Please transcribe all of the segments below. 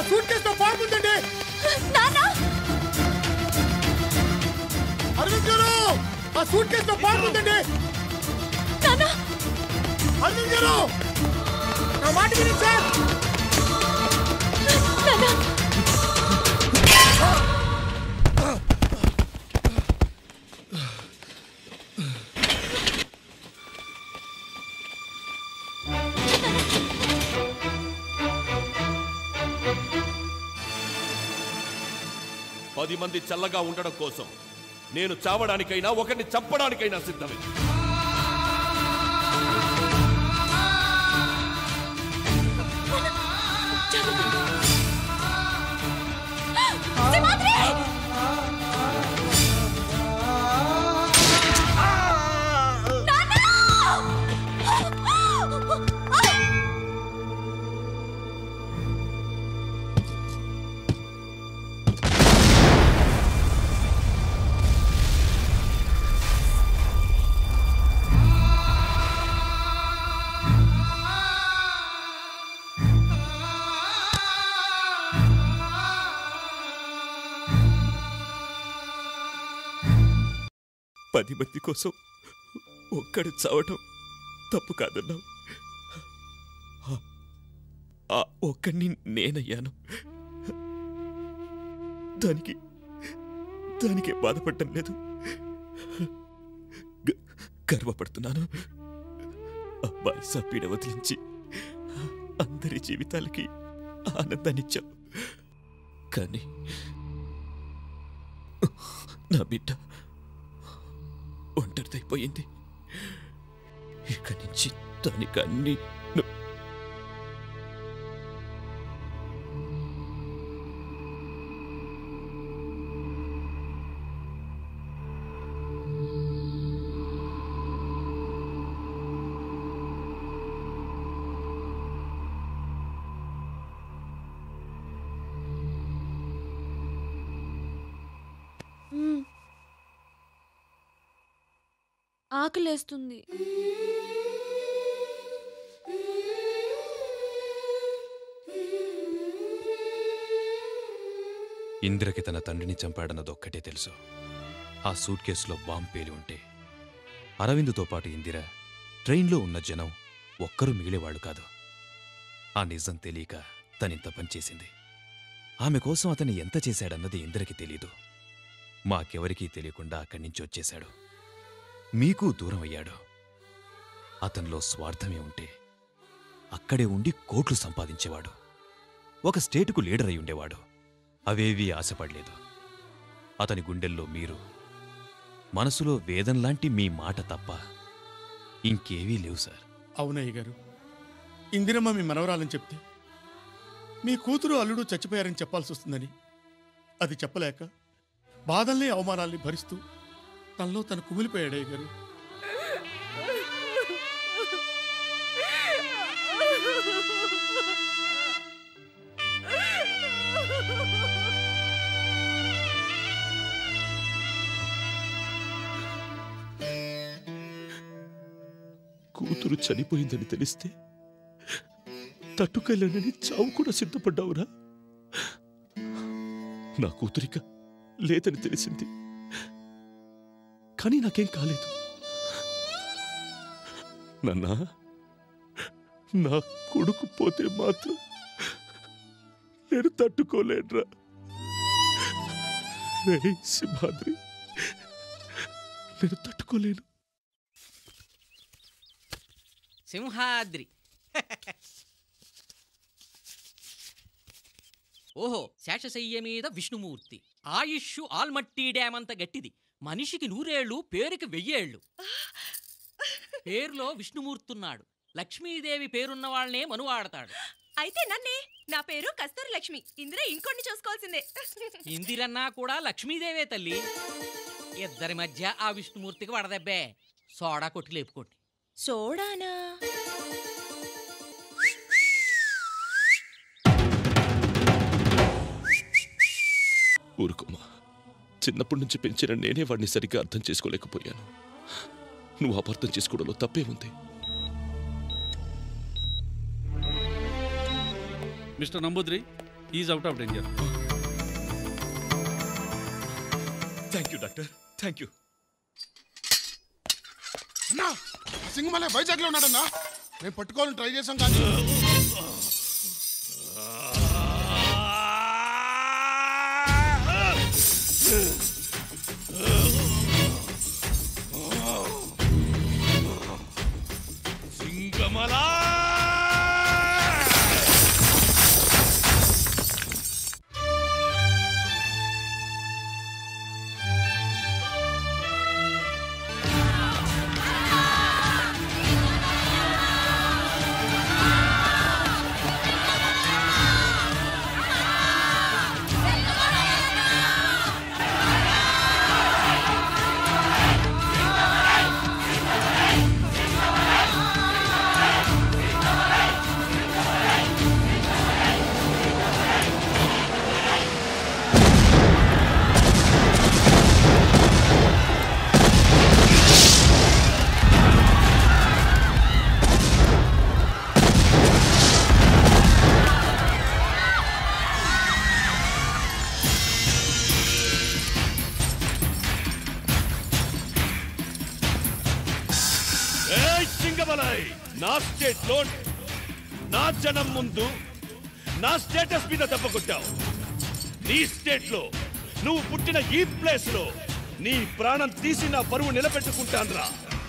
Suit కేసులో బాగుందండి. అరవింద్ గారు ఆ సూట్ కేసులో బాగుందండి. అరవింద్ గారు నా మాట వినండి సార్. పది మంది చల్లగా ఉండడం కోసం నేను చావడానికైనా ఒకరిని చంపడానికైనా సిద్ధమే. పది మంది కోసం ఒక్కడు చావటం తప్పు కాదన్నావు. ఆ ఒక్కడిని నేనయ్యాను. దానికి బాధపడటం లేదు, గర్వపడుతున్నాను. అబ్బాయి సపీడ వదిలించి అందరి జీవితాలకి ఆనందాన్నిచ్చావు. కానీ నా బిడ్డ ఒంటరిదైపోయింది. ఇక్కడి నుంచి దానికి అన్ని ఆకలేస్తుంది. ఇందిరకి తన తండ్రిని చంపాడన్నదొక్కటే తెలుసు. ఆ సూట్ కేసులో బాంబు పేలి ఉంటే అరవిందుతో పాటు ఇందిర, ట్రైన్లో ఉన్న జనం ఒక్కరూ మిగిలేవాళ్లు కాదు. ఆ నిజం తెలియక తనింత పనిచేసింది. ఆమె కోసం అతను ఎంత చేశాడన్నది ఇందిరకి తెలీదు. మాకెవరికీ తెలియకుండా అక్కడి నుంచి వచ్చేశాడు. మీకు దూరం అయ్యాడు. అతనిలో స్వార్థమే ఉంటే అక్కడే ఉండి కోట్లు సంపాదించేవాడు. ఒక స్టేటుకు లీడర్ అయి ఉండేవాడు. అవేవీ ఆశపడలేదు. అతని గుండెల్లో మీరు, మనసులో వేదంలాంటి మీ మాట తప్ప ఇంకేవీ లేవు సార్. అవునయ్య గారు, ఇందిరమ్మ మీ మనవరాలని చెప్తే మీ కూతురు అల్లుడు చచ్చిపోయారని చెప్పాల్సి వస్తుందని అది చెప్పలేక బాధల్ని అవమానాల్ని భరిస్తూ తనలో తను కుమిలిపోయాడయ్య గారు. కూతురు చనిపోయిందని తెలిస్తే తట్టుకెళ్ళనని చావు కూడా సిద్ధపడ్డావురా. నా కూతురిక లేదని తెలిసింది, కానీ నాకేం కాలేదు. నాన్నా, నా కొడుకు పోతే మాత్రం నేను తట్టుకోలేనురా. సింహాద్రి, నేను తట్టుకోలేను. సింహాద్రి ఓహో, శేషశయ్య మీద విష్ణుమూర్తి. ఆయుష్షు ఆల్మట్టి డ్యామ్ అంత గట్టిది. మనిషికి 100 ఏళ్ళు, పేరుకి 1000 ఏళ్ళు. పేరులో విష్ణుమూర్తున్నాడు. లక్ష్మీదేవి పేరున్న వాళ్ళనే మనువాడతాడు. అయితే నన్నే, నా పేరు కస్తూరి లక్ష్మి. ఇందిర ఇంకొన్ని చూసుకోవాల్సిందే. ఇందిరన్నా కూడా లక్ష్మీదేవే తల్లి. ఇద్దరి మధ్య ఆ విష్ణుమూర్తికి వడదెబ్బే. సోడా కొట్టి లేపుకోండి. సోడానా? ఊరుకోమా, చిన్నప్పటి నుంచి పెంచిన నేనే వాడిని సరిగ్గా అర్థం చేసుకోలేకపోయాను. నువ్వు అపార్థం చేసుకోవడంలో తప్పే ఉంది. Mister Namboodiri, is out of danger. Thank you doctor, thank you. అన్నా సింగమలై వైజాగ్లో ఉన్నాడన్నా. మేము పట్టుకోవాలని ట్రై చేసాం కానీ సింగమలా నా స్టేట్ లో నా జనం ముందు నా స్టేటస్ మీద దెబ్బ కొట్టావు. నీ స్టేట్ లో నువ్వు పుట్టిన ఈ ప్లేస్ లో నీ ప్రాణం తీసి నా పరువు నిలబెట్టుకుంటాన్రా.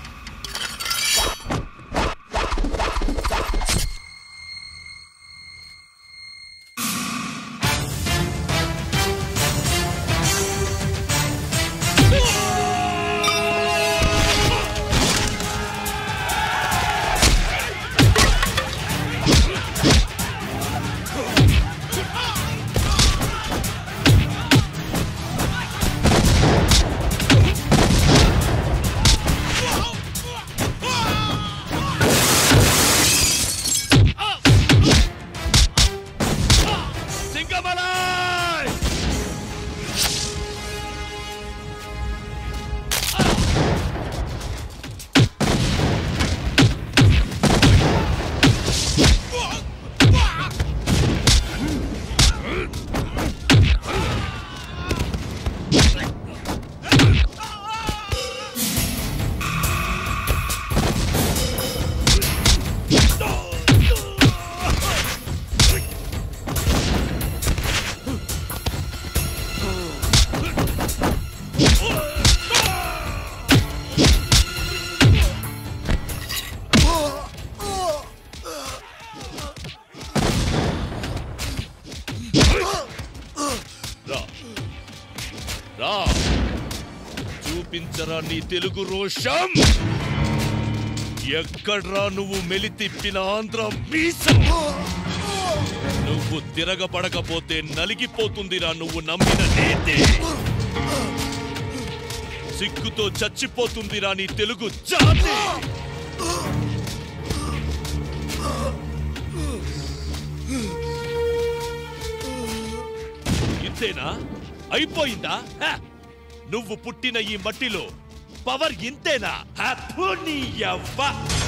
చూపించరా నీ తెలుగు రోషం. ఎక్కడ్రా నువ్వు మెలి తిప్పిన ఆంధ్ర మీసం. నువ్వు తిరగబడకపోతే నలిగిపోతుందిరా నువ్వు నమ్మిన నీతి. సిగ్గుతో చచ్చిపోతుందిరా నీ తెలుగు జాతి. ఇంతేనా? అయిపోయిందా? నువ్వు పుట్టిన ఈ మట్టిలో పవర్ ఇంతేనా? నీ యవ్వ.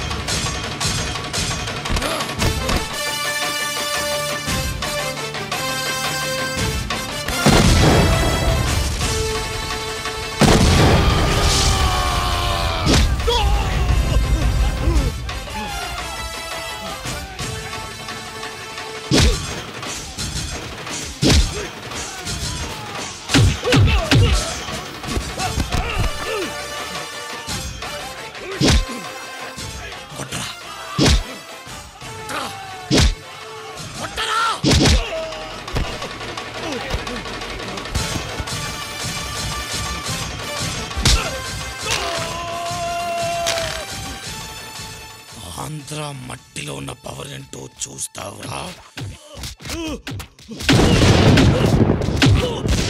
ఆంధ్ర మట్టిలో ఉన్న పవర్ ఏంటో చూస్తావురా.